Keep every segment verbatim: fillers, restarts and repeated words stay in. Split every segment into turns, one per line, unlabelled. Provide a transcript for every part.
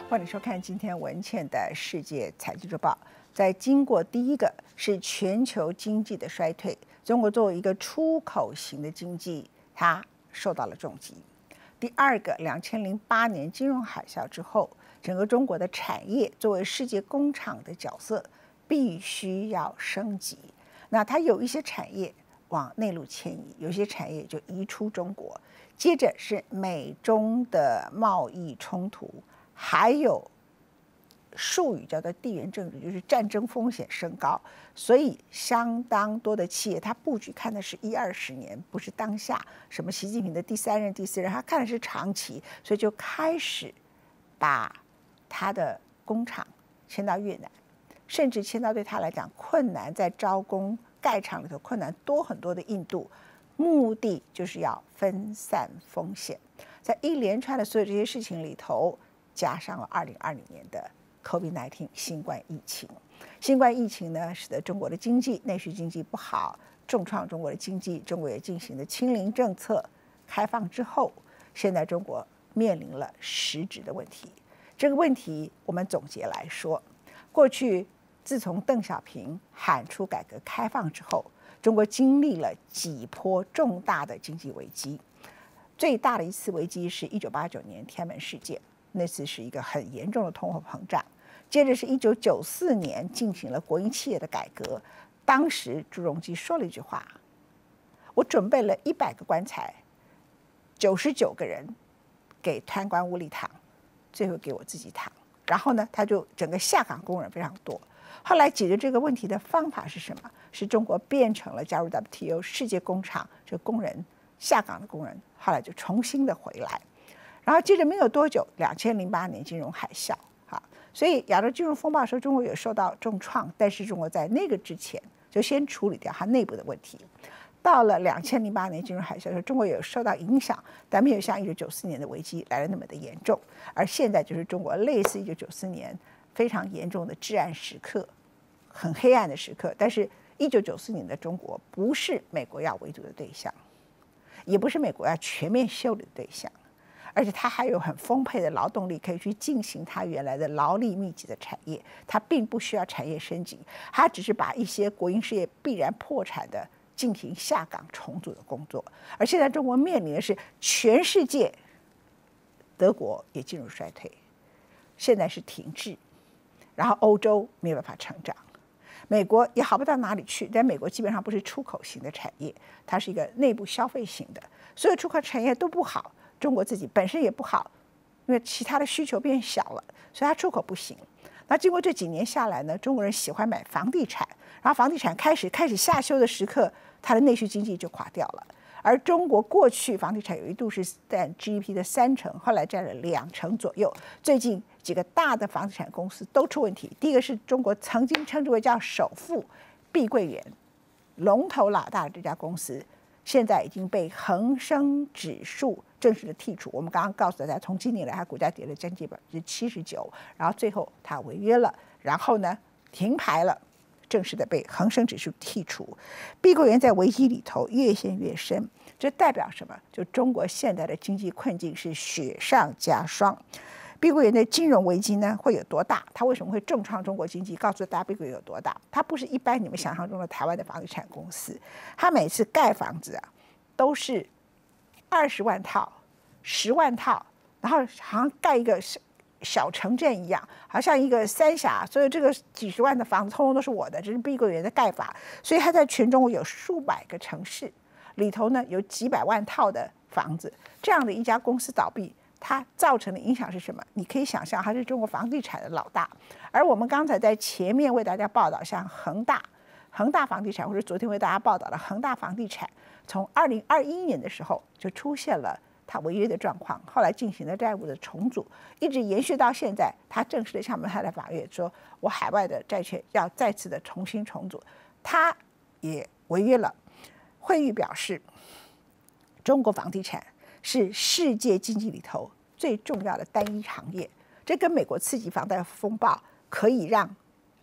欢迎收看今天文茜的世界财经周报。在经过第一个是全球经济的衰退，中国作为一个出口型的经济，它受到了重击。第二个，两千零八年金融海啸之后，整个中国的产业作为世界工厂的角色必须要升级。那它有一些产业往内陆迁移，有些产业就移出中国。接着是美中的贸易冲突，还有术语叫做地缘政治，就是战争风险升高，所以相当多的企业它布局看的是一二十年，不是当下什么习近平的第三任、第四任，他看的是长期，所以就开始把他的工厂迁到越南，甚至迁到对他来讲困难在招工盖厂里头困难多很多的印度，目的就是要分散风险。在一连串的所有这些事情里头，加上了二零二零年的 COVID 十九 新冠疫情。新冠疫情呢，使得中国的经济内需经济不好，重创中国的经济。中国也进行了清零政策，开放之后，现在中国面临了实质的问题。这个问题我们总结来说，过去自从邓小平喊出改革开放之后，中国经历了几波重大的经济危机。最大的一次危机是一九八九年天安门事件，那次是一个很严重的通货膨胀。接着是一九九四年进行了国营企业的改革，当时朱镕基说了一句话：我准备了一百个棺材，九十九个人给贪官污吏躺，最后给我自己躺。然后呢，他就整个下岗工人非常多。后来解决这个问题的方法是什么？是中国变成了加入 W T O 世界工厂，这工人下岗的工人后来就重新的回来。然后接着没有多久，两千零八年金融海啸，哈，所以亚洲金融风暴的时候，中国也受到重创，但是中国在那个之前就先处理掉它内部的问题。到了两千零八年金融海啸的时候，中国也有受到影响，但没有像一九九四年的危机来得那么的严重。而现在就是中国类似一九九四年非常严重的至暗时刻，很黑暗的时刻。但是一九九四年的中国不是美国要围堵的对象，也不是美国要全面修理的对象，而且它还有很丰沛的劳动力可以去进行它原来的劳力密集的产业，它并不需要产业升级，它只是把一些国营事业必然破产的进行下岗重组的工作。而现在中国面临的是全世界，德国也进入衰退，现在是停滞，然后欧洲没有办法成长，美国也好不到哪里去，但美国基本上不是出口型的产业，它是一个内部消费型的，所有出口产业都不好，中国自己本身也不好，因为其他的需求变小了，所以它出口不行。那经过这几年下来呢，中国人喜欢买房地产，然后房地产开始开始下修的时刻，它的内需经济就垮掉了。而中国过去房地产有一度是占 G D P 的三成，后来占了两成左右。最近几个大的房地产公司都出问题。第一个是中国曾经称之为叫首富碧桂园，龙头老大的这家公司，现在已经被恒生指数正式的剔除。我们刚刚告诉大家，从今年来，它股价跌了将近百分之七十九，然后最后它违约了，然后呢停牌了。正式的被恒生指数剔除，碧桂园在危机里头越陷越深，这代表什么？就中国现在的经济困境是雪上加霜。碧桂园的金融危机呢会有多大？它为什么会重创中国经济？告诉大家碧桂园有多大？它不是一般你们想象中的台湾的房地产公司，它每次盖房子啊都是二十万套、十万套，然后好像盖一个小城镇一样，好像一个三峡，所以这个几十万的房子通通都是我的，这是碧桂园的盖法。所以它在全中国有数百个城市里头呢，有几百万套的房子。这样的一家公司倒闭，它造成的影响是什么？你可以想象，它是中国房地产的老大。而我们刚才在前面为大家报道，像恒大、恒大房地产，或者昨天为大家报道的恒大房地产，从二零二一年的时候就出现了他违约的状况，后来进行了债务的重组，一直延续到现在。他正式的向他的法院说，我海外的债券要再次的重新重组，他也违约了。惠誉表示，中国房地产是世界经济里头最重要的单一行业，这跟美国次级房贷风暴可以让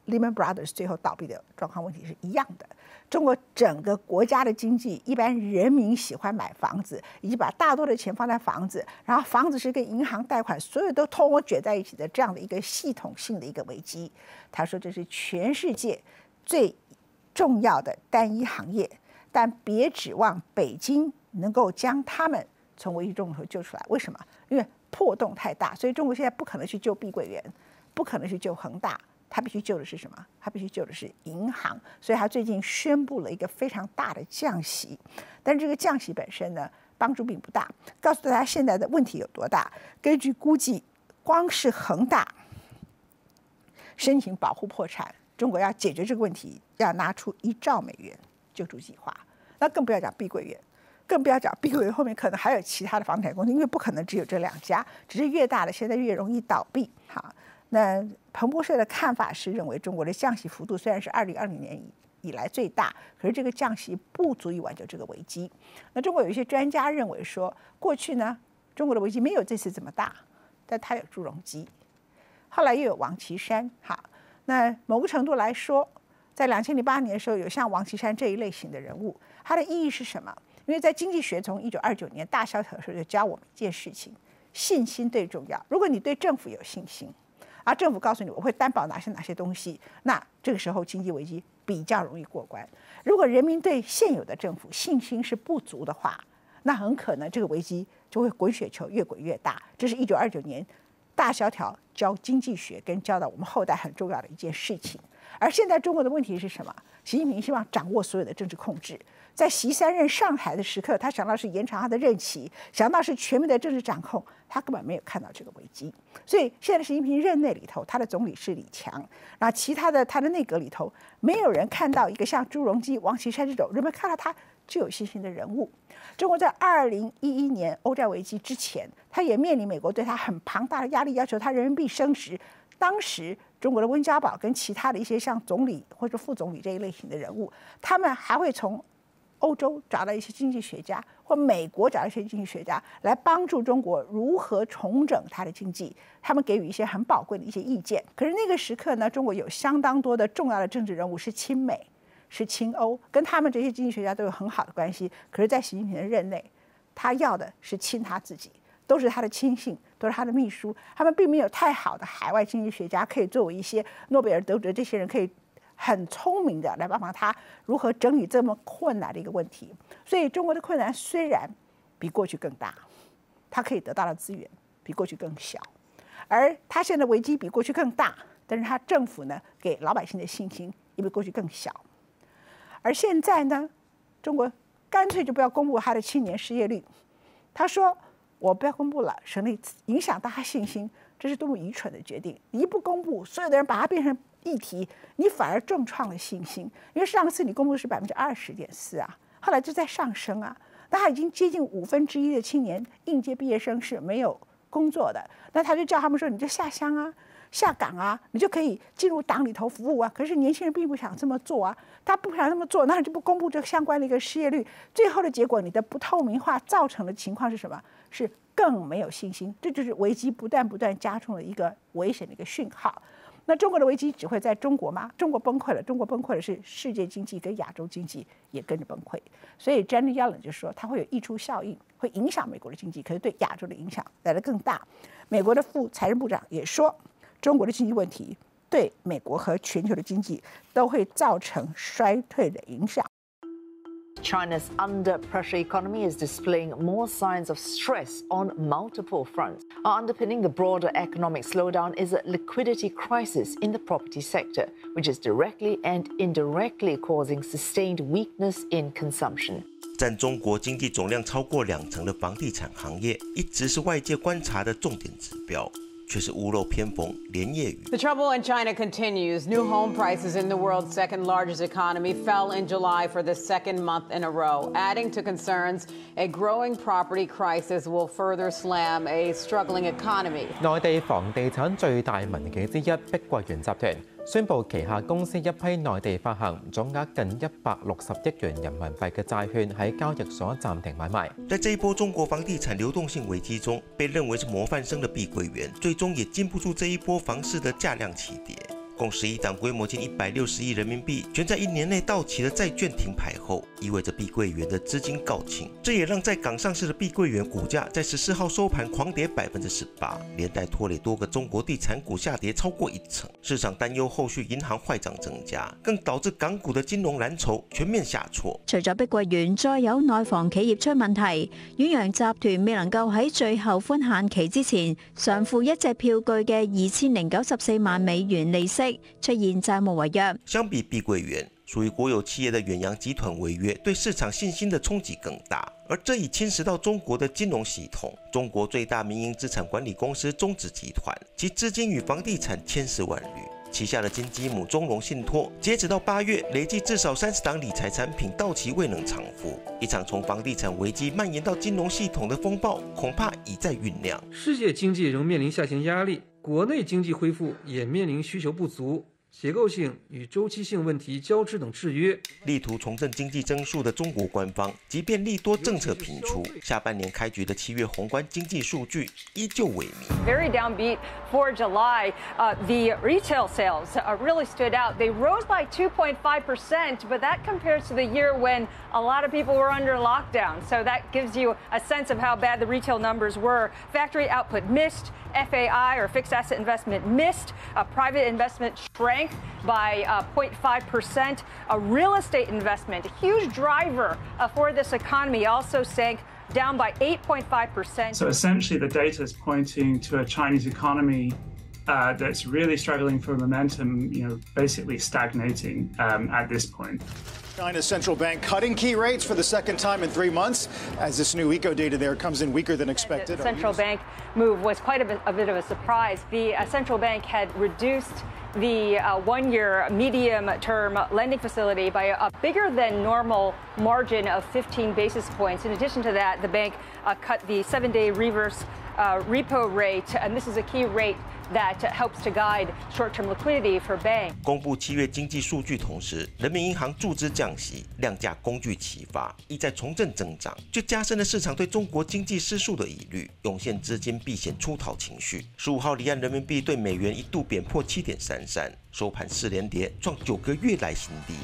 Lehman Brothers 最后倒闭的状况问题是一样的。中国整个国家的经济，一般人民喜欢买房子，以及把大多的钱放在房子，然后房子是跟银行贷款，所有都通通卷在一起的这样的一个系统性的一个危机。他说这是全世界最重要的单一行业，但别指望北京能够将他们从危机中救出来。为什么？因为破洞太大，所以中国现在不可能去救碧桂园，不可能去救恒大。他必须救的是什么？他必须救的是银行，所以他最近宣布了一个非常大的降息，但是这个降息本身呢，帮助并不大。告诉大家现在的问题有多大？根据估计，光是恒大申请保护破产，中国要解决这个问题，要拿出一兆美元救助计划。那更不要讲碧桂园，更不要讲碧桂园后面可能还有其他的房产公司，因为不可能只有这两家，只是越大的现在越容易倒闭。好。那彭博社的看法是认为，中国的降息幅度虽然是二零二零年以以来最大，可是这个降息不足以挽救这个危机。那中国有一些专家认为说，过去呢，中国的危机没有这次这么大，但它有朱镕基，后来又有王岐山。好，那某个程度来说，在两千零八年的时候，有像王岐山这一类型的人物，它的意义是什么？因为在经济学从一九二九年大萧条的时候就教我们一件事情：信心最重要。如果你对政府有信心，而政府告诉你我会担保哪些哪些东西，那这个时候经济危机比较容易过关。如果人民对现有的政府信心是不足的话，那很可能这个危机就会滚雪球越滚越大。这是一九二九年大萧条教经济学跟教导我们后代很重要的一件事情。而现在中国的问题是什么？习近平希望掌握所有的政治控制，在习三任上台的时刻，他想到是延长他的任期，想到是全面的政治掌控，他根本没有看到这个危机。所以现在习近平任内里头，他的总理是李强，然后其他的他的内阁里头，没有人看到一个像朱镕基、王岐山这种人们看到他具有信心的人物。中国在二零一一年欧债危机之前，他也面临美国对他很庞大的压力，要求他人民币升值。当时中国的温家宝跟其他的一些像总理或者副总理这一类型的人物，他们还会从欧洲找到一些经济学家，或美国找到一些经济学家来帮助中国如何重整它的经济，他们给予一些很宝贵的一些意见。可是那个时刻呢，中国有相当多的重要的政治人物是亲美，是亲欧，跟他们这些经济学家都有很好的关系。可是，在习近平的任内，他要的是亲他自己，都是他的亲信，都是他的秘书，他们并没有太好的海外经济学家可以作为一些诺贝尔得主，这些人可以很聪明的来帮忙他如何整理这么困难的一个问题。所以中国的困难虽然比过去更大，他可以得到的资源比过去更小，而他现在危机比过去更大，但是他政府呢给老百姓的信心也比过去更小。而现在呢，中国干脆就不要公布他的青年失业率，他说我不要公布了，省得影响大家信心，这是多么愚蠢的决定！你一不公布，所有的人把它变成议题，你反而重创了信心。因为上次你公布是百分之二十点四啊，后来就在上升啊，那他已经接近五分之一的青年应届毕业生是没有工作的，那他就叫他们说，你就下乡啊，下岗啊，你就可以进入党里头服务啊。可是年轻人并不想这么做啊，他不想这么做，那你就不公布这个相关的一个失业率，最后的结果，你的不透明化造成的情况是什么？是更没有信心，这就是危机不断不断加重的一个危险的一个讯号。那中国的危机只会在中国吗？中国崩溃了，中国崩溃了是世界经济跟亚洲经济也跟着崩溃。所以 Janet Yellen 就说它会有溢出效应，会影响美国的经济，可是对亚洲的影响来得更大。美国的副财政部长也说，中国的经济问题对美国和全球的经济都会造成衰退的影响。
China's under-pressure economy is displaying more signs of stress on multiple fronts. Underpinning the broader economic slowdown is a liquidity crisis in the property sector, which is directly and indirectly causing sustained weakness in consumption.
占中国经济总量超过两成的房地产行业，一直是外界观察的重点指标。却是屋漏偏逢连夜雨。
The trouble in China continues. New home prices in the world's second largest economy fell in July for the second month in a row, adding to concerns a growing property crisis will further slam a struggling economy.
內地房地產最大民企之一碧桂園集團宣布旗下公司一批內地發行總額近一百六十億元人民幣嘅債券喺交易所暫停買賣。
在这一波中国房地产流动性危机中，被认为是模範生的碧桂園，最终也禁不住这一波房市的價量起跌。 共十一档规模近一百六十亿人民币全在一年内到期的债券停牌后，意味着碧桂园的资金告罄。这也让在港上市的碧桂园股价在十四号收盘狂跌百分之十八，连带拖累多个中国地产股下跌超过一成。市场担忧後續銀行壞賬增加，更導致港股的金融藍籌全面下挫。
除咗碧桂園，再有內房企業出問題，遠洋集團未能夠喺最後寬限期之前償付一隻票據嘅二千零九十四萬美元利息，出現債務違約。
相比碧桂園，屬於國有企業的遠洋集團違約對市場信心的衝擊更大，而這已侵蝕到中國的金融系統。中國最大民營資產管理公司中植集團，其資金與房地產千絲萬縷。旗下的金雞母中融信託，截止到八月，累計至少三十檔理財產品到期未能償付。一場從房地產危機蔓延到金融系統的風暴，恐怕已在醞釀。
世界經濟仍面臨下行壓力，國內經濟恢復也面臨需求不足、結構性與週期性問題交織等制約。
力圖重振經濟增速的中國官方，即便利多政策頻出，下半年開局的七月宏觀經濟數據依舊萎靡。
Very downbeat for July. Uh, the retail sales uh, really stood out. They rose by two point five percent, but that compares to the year when a lot of people were under lockdown. So that gives you a sense of how bad the retail numbers were. Factory output missed. F A I, or fixed asset investment, missed. Uh, private investment shrank by uh, zero point five percent. A real estate investment, a huge driver uh, for this economy, also sank down by eight point five percent.
So essentially the data is pointing to a Chinese economy uh, that's really struggling for momentum, you know, basically stagnating um, at this point.
China's central bank cutting key rates for the second time in three months as this new eco data there comes in weaker than expected.
The central bank move was quite a bit, a bit of a surprise. The uh, central bank had reduced the uh, one-year medium-term lending facility by a, a bigger than normal margin of fifteen basis points. In addition to that, the bank uh, cut the seven-day reverse uh, repo rate, and this is a key rate that helps to guide short-term liquidity for banks.
公布七月经济数据同时，人民银行注资降息，量价工具齐发，意在重振增长，就加深了市场对中国经济失速的疑虑，涌现资金避险出逃情绪。十五号离岸人民币对美元一度贬破七点三三，收盘四连跌，创九个月来新低。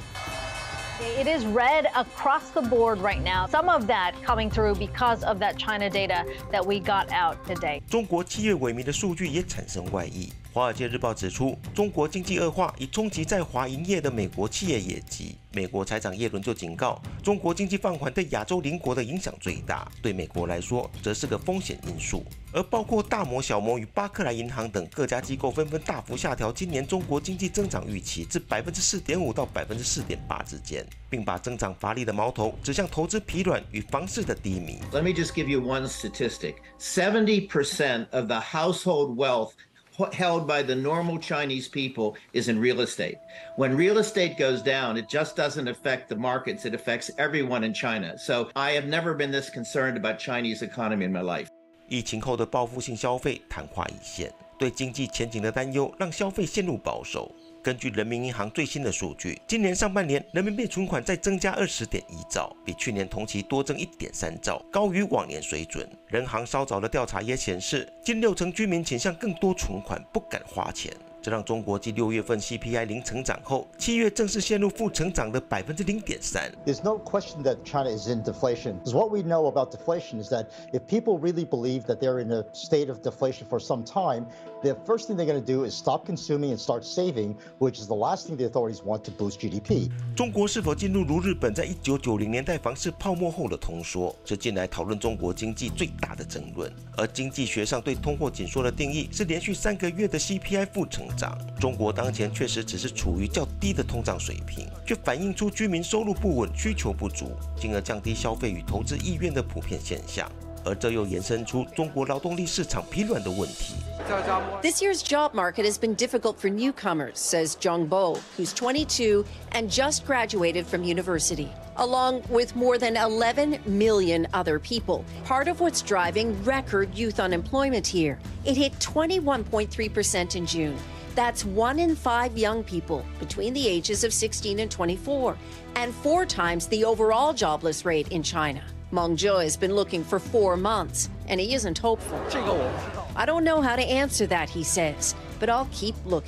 It is red across the board right now. Some of that coming through because of that China data that we got out today.
中国七月萎靡的数据也产生外溢。华尔街日报指出，中国经济恶化已冲击在华营业的美国企业业绩。美国财长耶伦就警告，中国经济放缓对亚洲邻国的影响最大，对美国来说则是个风险因素。而包括大摩、小摩与巴克莱银行等各家机构纷纷大幅下调今年中国经济增长预期至百分之四点五到百分之四点八之间，并把增长乏力的矛头指向投资疲软与房市的低迷。
Let me just give you one statistic: seventy percent of the household wealth held by the normal Chinese people is in real estate. When real estate goes down, it just doesn't affect the markets, it affects everyone in China. So I have never been this concerned about Chinese economy in my life.
疫情后的报复性消费昙花一现，对经济前景的担忧让消费陷入保守。根据人民银行最新的数据，今年上半年人民币存款再增加 二十点一兆，比去年同期多增 一点三兆，高于往年水准。人行稍早的调查也显示，近六成居民倾向更多存款，不敢花钱。这让中国继六月份 C P I 零成长后，七月正式陷入负成长的百分之零点三。
There's no question that China is in deflation. Because what we know about deflation is that if people really believe that they're in a state of deflation for some time, the first thing they're going to do is stop consuming and start saving, which is the last thing the authorities want to boost G D P.
中国是否进入如日本在一九九零年代房市泡沫后的通缩，是近来讨论中国经济最大的争论。而经济学上对通货紧缩的定义是连续三个月的 C P I 负成长。中国当前确实只是处于较低的通胀水平，却反映出居民收入不稳、需求不足，进而降低消费与投资意愿的普遍现象。而这又延伸出中国劳动力市场疲软的问题。
This year's job market has been difficult for newcomers, says Zhang Bo, who's twenty-two and just graduated from university, along with more than eleven million other people. Part of what's driving record youth unemployment here. It hit twenty-one point three percent in June. That's one in five young people between the ages of sixteen and twenty-four, and four times the overall jobless rate in China. Meng Zhe has been looking for four months, and he isn't hopeful. I don't know how to answer that, he says, but I'll keep looking.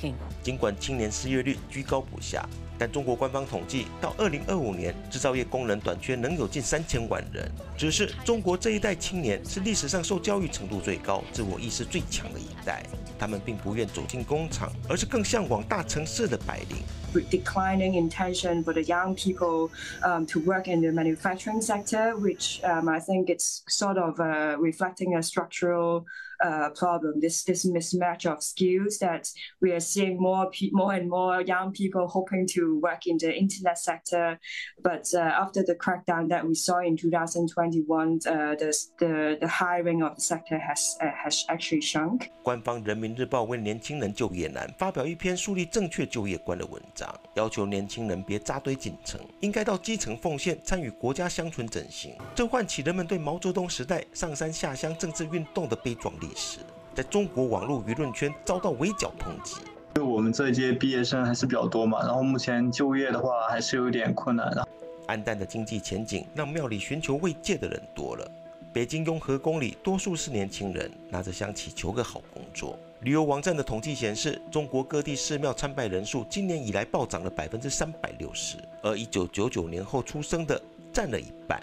尽管青年失业率居高不下，但中国官方统计，到二零二五年，制造业工人短缺能有近三千万人。只是中国这一代青年是历史上受教育程度最高、自我意识最强的一代。他们并不愿走进工厂，而是更向往大城市的白领。
With declining intention for the young people um, to work in the manufacturing sector, which um, I think it's sort of uh, reflecting a structural uh, problem. This this mismatch of skills that we are seeing more more and more young people hoping to work in the internet sector, but uh, after the crackdown that we saw in two thousand twenty-one, uh, the, the the hiring of the sector has uh, has actually shrunk.
官方《人民日报》为年轻人就业难发表一篇树立正确就业观的文章。要求年轻人别扎堆进城，应该到基层奉献，参与国家乡村振兴。这唤起人们对毛泽东时代上山下乡政治运动的悲壮历史，在中国网络舆论圈遭到围剿抨击。
我们这一届毕业生还是比较多嘛，然后目前就业的话还是有点困难的。
黯淡的经济前景让庙里寻求慰藉的人多了。北京雍和宫里多数是年轻人，拿着香祈求个好工作。旅游网站的统计显示，中国各地寺庙参拜人数今年以来暴涨了百分之三百六十，而一九九九年后出生的占了一半。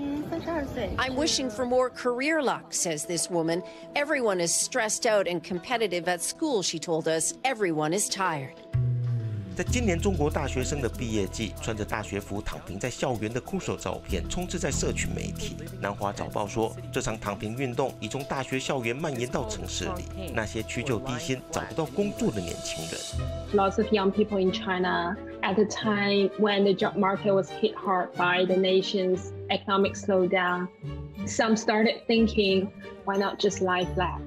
I'm wishing for more career luck, says this woman. Everyone is stressed out and competitive at school, she told us. Everyone is tired.
在今年中国大学生的毕业季，穿着大学服躺平在校园的酷手照片充斥在社群媒体。南华早报说，这场躺平运动已从大学校园蔓延到城市里，那些屈就低薪、找不到工作的年轻人。
Lots of young people in China at the time when the job market was hit hard by the nation's economic slowdown, some started thinking, why not just lie flat?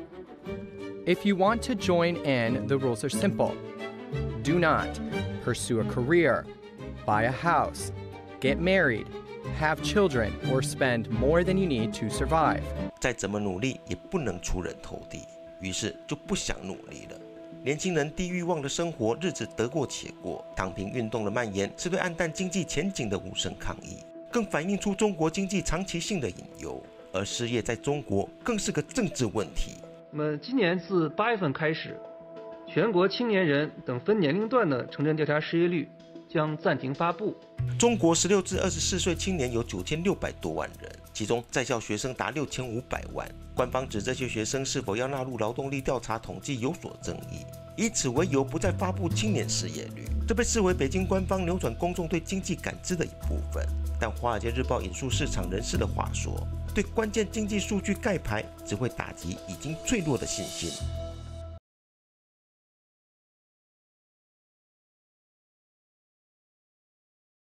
If you want to join in, the rules are simple. Do not pursue a career, buy a house, get married, have children, or spend more than you need to survive.
再怎么努力也不能出人头地，于是就不想努力了。年轻人低欲望的生活，日子得过且过。躺平运动的蔓延是对暗淡经济前景的无声抗议，更反映出中国经济长期性的隐忧。而失业在中国更是个政治问题。
那么今年自八月份开始，全国青年人等分年龄段的城镇调查失业率将暂停发布。
中国十六至二十四岁青年有九千六百多万人，其中在校学生达六千五百万。官方指这些学生是否要纳入劳动力调查统计有所争议，以此为由不再发布青年失业率。这被视为北京官方扭转公众对经济感知的一部分。但《华尔街日报》引述市场人士的话说，对关键经济数据盖牌只会打击已经脆弱的信心。